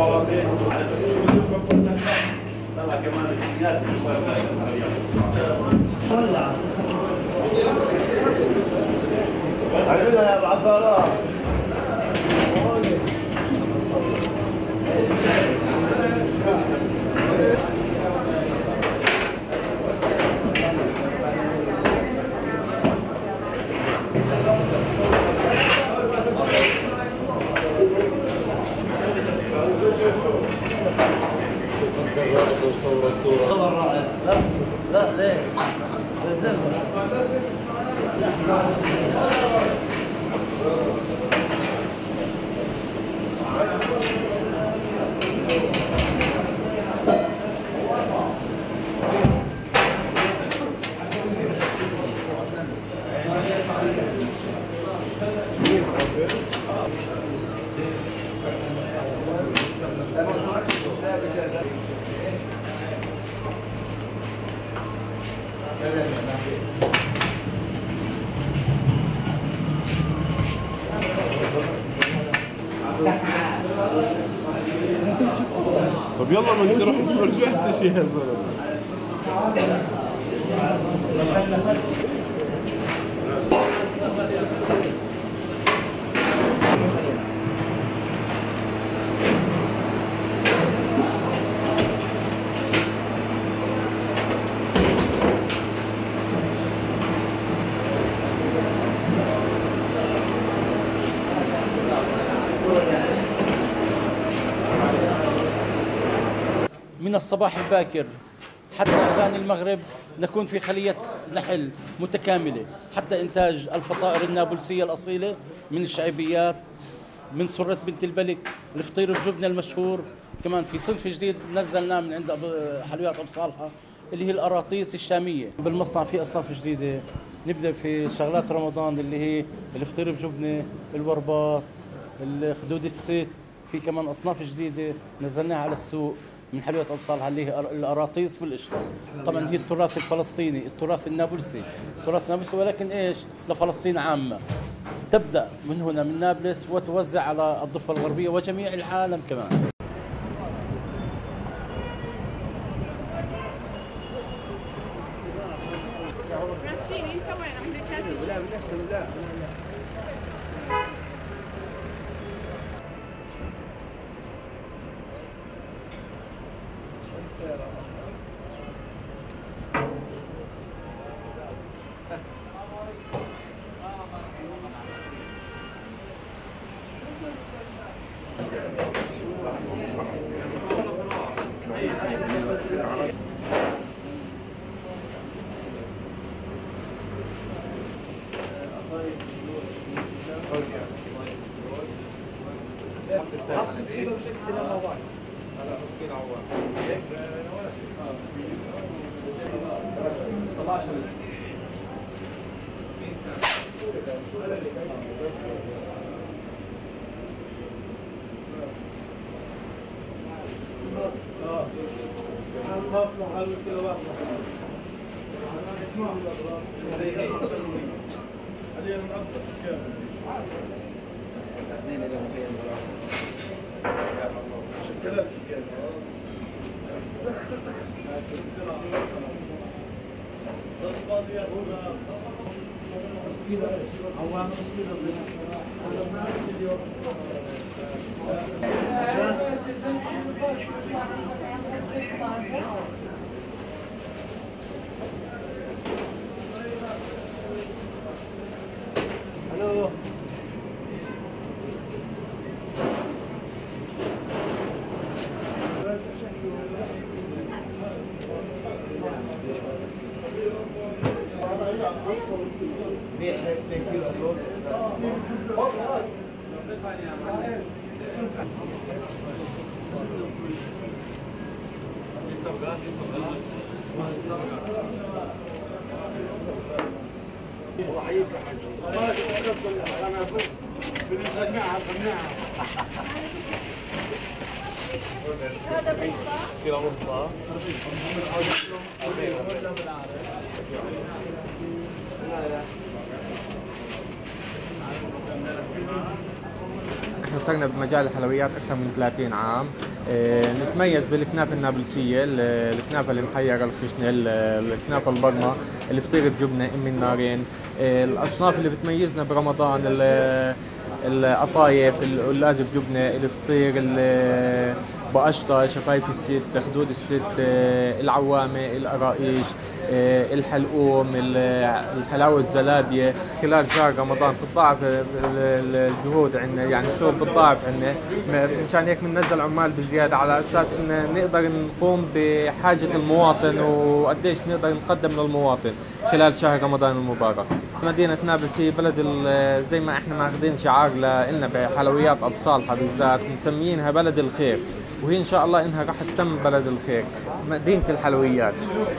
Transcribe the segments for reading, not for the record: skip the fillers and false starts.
يا ابو عبد لا ليه؟ طب يلا ما نروح ما رجعتش يا زلمه. من الصباح الباكر حتى أذان المغرب نكون في خلية نحل متكاملة حتى إنتاج الفطائر النابلسية الأصيلة من الشعيبيات، من سرة بنت الملك، الفطير الجبنة المشهور. كمان في صنف جديد نزلناه من عند حلويات أبو صالحة اللي هي القراطيس الشامية. بالمصنع في أصناف جديدة، نبدأ في شغلات رمضان اللي هي الفطير بجبنة، الوربات، الخدود الست. في كمان أصناف جديدة نزلناها على السوق من حلويات أبو صالحة اللي هي القراطيس بالقشطة. طبعا هي التراث الفلسطيني، التراث النابلسي، ولكن ايش؟ لفلسطين عامة. تبدأ من هنا من نابلس وتوزع على الضفة الغربية وجميع العالم كمان. احنا صرنا بمجال الحلويات اكثر من 30 عام. نتميز بالكنافة النابلسية، الكنافة المحيرة الخشنة، الكنافة البرمة، الفطير بجبنة أم النارين. الأصناف اللي بتميزنا برمضان القطايف، القلاز بجبنة، الفطير بقشطة، شفايف الست، خدود الست، العوامة، القرائش، الحلقوم، الحلاوة الزلابية. خلال شهر رمضان تتضاعف الجهود عندنا، يعني الشغل بتضاعف عندنا، مشان هيك بننزل عمال بزيادة على أساس إن نقدر نقوم بحاجة المواطن وقديش نقدر نقدم للمواطن خلال شهر رمضان المبارك. مدينة نابلس هي بلد زي ما احنا ماخذين شعار لنا بحلويات أبو صالحة بالذات، مسميينها بلد الخير، وهي إن شاء الله إنها راح تتم بلد الخير، مدينة الحلويات.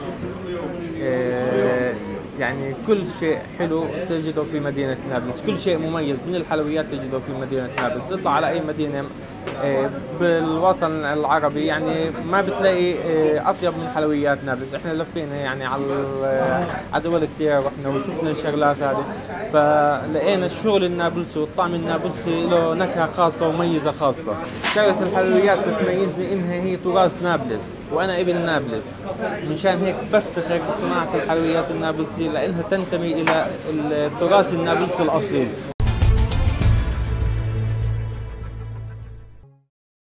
يعني كل شيء حلو تجده في مدينة نابلس، كل شيء مميز من الحلويات تجده في مدينة نابلس. تطلع على أي مدينة بالوطن العربي يعني ما بتلاقي أطيب من حلويات نابلس. إحنا لفينا يعني على دول كثير، رحنا وشفنا الشغلات هذه، فلقينا الشغل النابلسي والطعم النابلسي له نكهة خاصة وميزة خاصة. شغلة الحلويات بتميزني إنها هي تراث نابلس، وأنا ابن نابلس، مشان هيك بفتخر بصناعة الحلويات النابلسية لأنها تنتمي إلى التراث النابلسي الأصيل.